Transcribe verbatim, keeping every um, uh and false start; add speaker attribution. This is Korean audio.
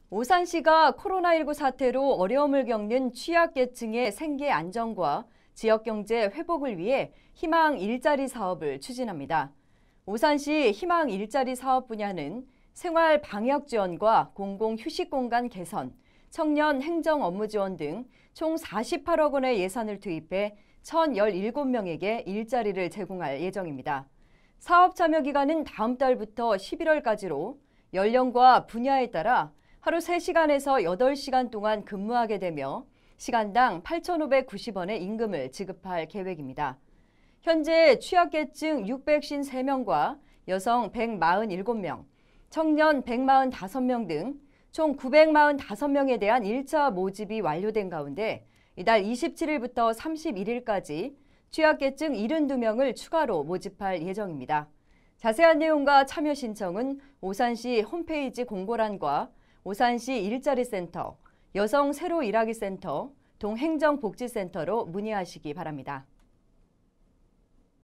Speaker 1: 오산시가 코로나십구 사태로 어려움을 겪는 취약계층의 생계 안정과 지역경제 회복을 위해 희망 일자리 사업을 추진합니다. 오산시 희망 일자리 사업 분야는 생활 방역 지원과 공공 휴식 공간 개선, 청년 행정 업무 지원 등 총 사십팔억 원의 예산을 투입해 천십칠 명에게 일자리를 제공할 예정입니다. 사업 참여 기간은 다음 달부터 십일월까지로 연령과 분야에 따라 하루 세 시간에서 여덟 시간 동안 근무하게 되며 시간당 팔천오백구십 원의 임금을 지급할 계획입니다. 현재 취약계층 육백오십삼 명과 여성 백사십칠 명, 청년 백사십오 명 등 총 구백사십오 명에 대한 일 차 모집이 완료된 가운데 이달 이십칠일부터 삼십일일까지 취약계층 칠십이 명을 추가로 모집할 예정입니다. 자세한 내용과 참여 신청은 오산시 홈페이지 공고란과 오산시 일자리센터, 여성 새로 일하기 센터, 동행정복지센터로 문의하시기 바랍니다.